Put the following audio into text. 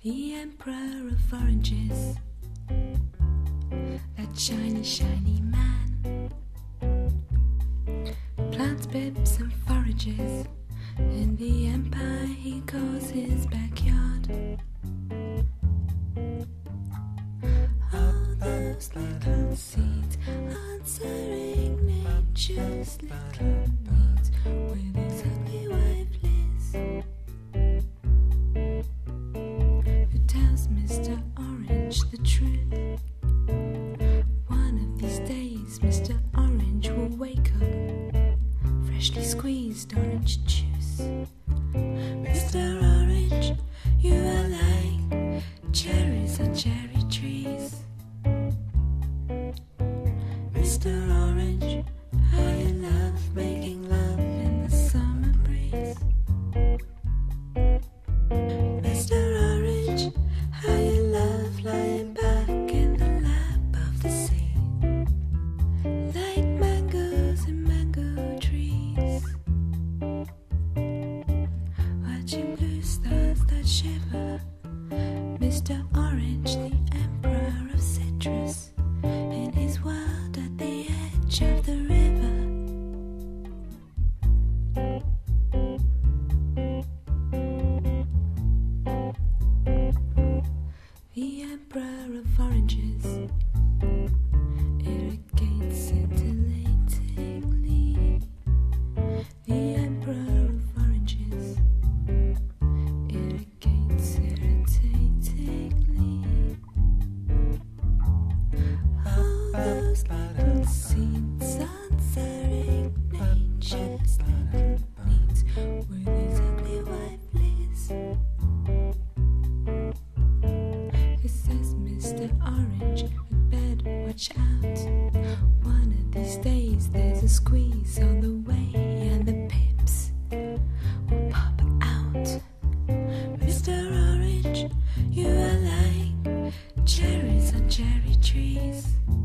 The emperor of oranges, that shiny, shiny man, plants pips and forages in the empire he calls his backyard. All those little seeds answering nature's little needs with his ugly wife Liz, who tells Mr. Orange the truth. One of these days Mr. Orange will wake up freshly squeezed orange juice. Mr. Orange, you are like cherries on cherry trees. Mr. Orange, how you love making love in the summer breeze. Mr. Orange, how you love lying back in the lap of the sea, like mangoes and mango trees, watching blue stars that shiver. Mr. Orange, the emperor of citrus, in his world at the edge of the river. The emperor of oranges irrigates scintillatingly. The emperor of oranges irrigates irritatingly. All those little seeds answering nature's little needs with his ugly wife Liz. It says, Mr. Orange, we'd better watch out. One of these days there's a squeeze on the way and the pips will pop out. Mr. Orange, you are like cherries on cherry trees.